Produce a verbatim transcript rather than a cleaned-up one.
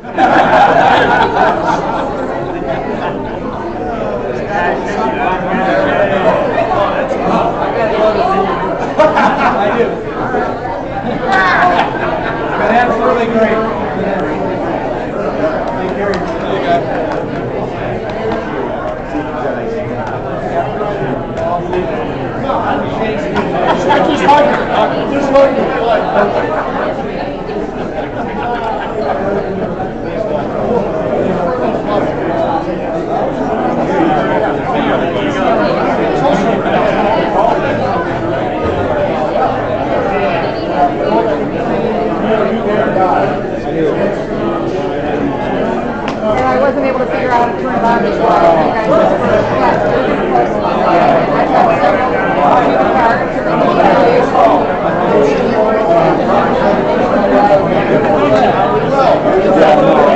I do. Been absolutely great. Take care of yourself. Just hug her. Just hug her. And I wasn't able to figure out how to turn it on before I think I just for a class. I got several cards.